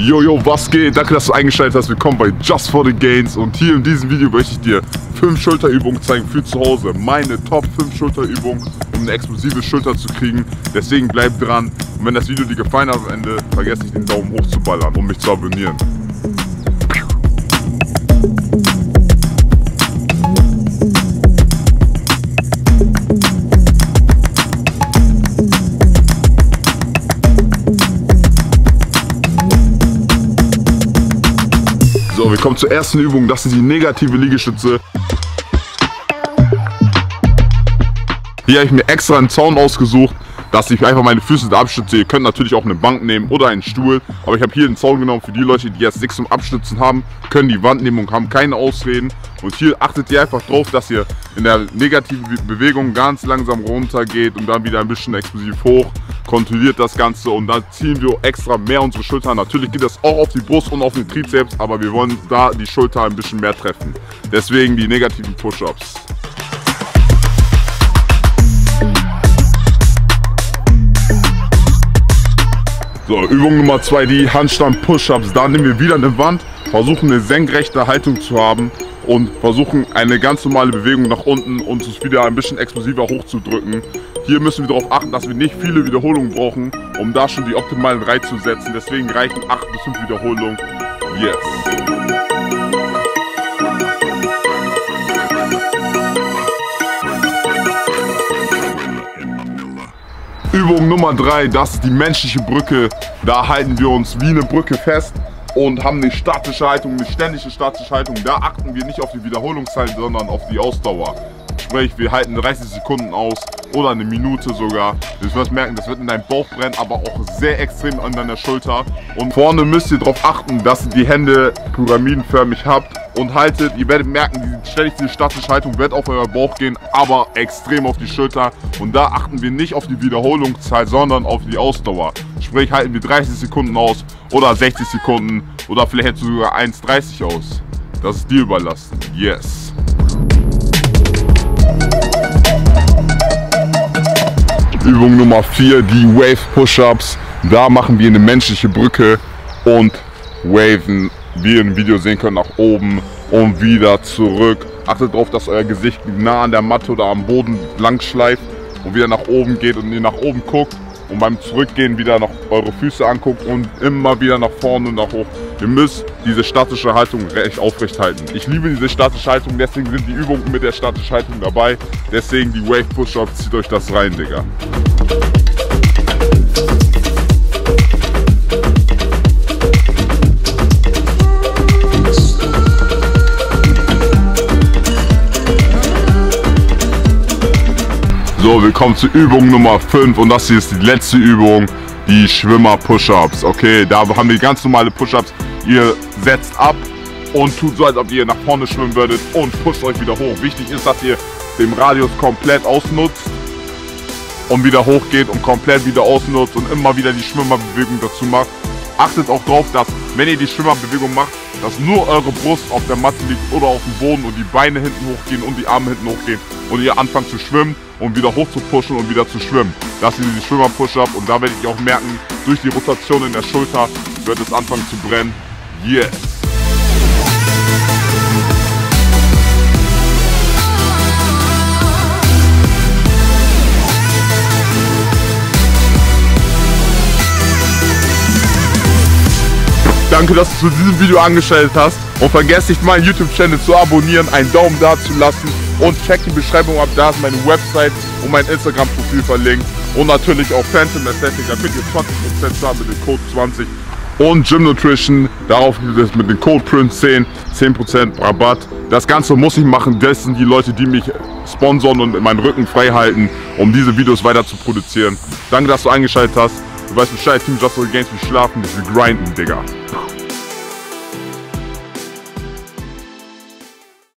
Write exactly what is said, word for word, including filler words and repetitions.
Jojo, was geht? Danke, dass du eingeschaltet hast. Willkommen bei Just for the Gains. Und hier in diesem Video möchte ich dir fünf Schulterübungen zeigen für zu Hause. Meine Top fünf Schulterübungen, um eine explosive Schulter zu kriegen. Deswegen bleib dran. Und wenn das Video dir gefallen hat am Ende, vergesst nicht den Daumen hoch zu ballern, um mich zu abonnieren. So, wir kommen zur ersten Übung. Das ist die negative Liegestütze. Hier habe ich mir extra einen Zaun ausgesucht, dass ich einfach meine Füße da abstütze. Ihr könnt natürlich auch eine Bank nehmen oder einen Stuhl. Aber ich habe hier einen Zaun genommen für die Leute, die jetzt nichts zum Abstützen haben, können die Wand nehmen und haben keine Ausreden. Und hier achtet ihr einfach drauf, dass ihr in der negativen Bewegung ganz langsam runter geht und dann wieder ein bisschen explosiv hoch. Kontrolliert das Ganze und dann ziehen wir extra mehr unsere Schulter. Natürlich geht das auch auf die Brust und auf den Trizeps, aber wir wollen da die Schulter ein bisschen mehr treffen. Deswegen die negativen Push-Ups. So, Übung Nummer zwei, die Handstand-Push-Ups. Da nehmen wir wieder eine Wand, versuchen eine senkrechte Haltung zu haben und versuchen eine ganz normale Bewegung nach unten und uns wieder ein bisschen explosiver hochzudrücken. Hier müssen wir darauf achten, dass wir nicht viele Wiederholungen brauchen, um da schon die optimalen Reize zu setzen. Deswegen reichen acht bis fünf Wiederholungen. Yes! Übung Nummer drei, das ist die menschliche Brücke. Da halten wir uns wie eine Brücke fest und haben eine statische Haltung, eine ständige statische Haltung. Da achten wir nicht auf die Wiederholungszahl, sondern auf die Ausdauer. Sprich, wir halten dreißig Sekunden aus oder eine Minute sogar. Du wirst merken, das wird in deinem Bauch brennen, aber auch sehr extrem an deiner Schulter. Und vorne müsst ihr darauf achten, dass ihr die Hände pyramidenförmig habt und haltet. Ihr werdet merken, die ständig diese statische Haltung wird auf euer Bauch gehen, aber extrem auf die Schulter. Und da achten wir nicht auf die Wiederholungszahl, sondern auf die Ausdauer. Sprich, halten wir dreißig Sekunden aus oder sechzig Sekunden oder vielleicht hältst du sogar eins dreißig aus. Das ist dir überlassen. Yes! Übung Nummer vier, die Wave Push-Ups. Da machen wir eine menschliche Brücke und waven, wie ihr im Video sehen könnt, nach oben und wieder zurück. Achtet darauf, dass euer Gesicht nah an der Matte oder am Boden lang schleift und wieder nach oben geht und ihr nach oben guckt und beim Zurückgehen wieder noch eure Füße anguckt und immer wieder nach vorne und nach hoch. Ihr müsst diese statische Haltung recht aufrecht halten. Ich liebe diese statische Haltung, deswegen sind die Übungen mit der statischen Haltung dabei. Deswegen die Wave Push-Ups, zieht euch das rein, Digga. So, wir kommen zur Übung Nummer fünf und das hier ist die letzte Übung, die Schwimmer-Push-Ups. Okay, da haben wir ganz normale Push-Ups. Ihr setzt ab und tut so, als ob ihr nach vorne schwimmen würdet und pusht euch wieder hoch. Wichtig ist, dass ihr den Radius komplett ausnutzt und wieder hochgeht und komplett wieder ausnutzt und immer wieder die Schwimmerbewegung dazu macht. Achtet auch darauf, dass, wenn ihr die Schwimmerbewegung macht, dass nur eure Brust auf der Matte liegt oder auf dem Boden und die Beine hinten hochgehen und die Arme hinten hochgehen und ihr anfangt zu schwimmen und wieder hoch zu pushen und wieder zu schwimmen. Das ist die Schwimmer-Push-Up und da werdet ihr auch merken, durch die Rotation in der Schulter wird es anfangen zu brennen. Yes! Danke, dass du zu diesem Video angeschaltet hast und vergesst nicht, meinen YouTube-Channel zu abonnieren, einen Daumen da zu lassen und check die Beschreibung ab, da ist meine Website und mein Instagram-Profil verlinkt und natürlich auch Phantom Aesthetic, da könnt ihr zwanzig Prozent zahlen mit dem Code zwanzig und Gym Nutrition, darauf gibt es mit dem Code Prince zehn, zehn Prozent Rabatt. Das Ganze muss ich machen, das sind die Leute, die mich sponsern und meinen Rücken frei halten, um diese Videos weiter zu produzieren. Danke, dass du eingeschaltet hast. Du weißt Bescheid, Team Just for the Gains, wir schlafen, wir grinden, Digga.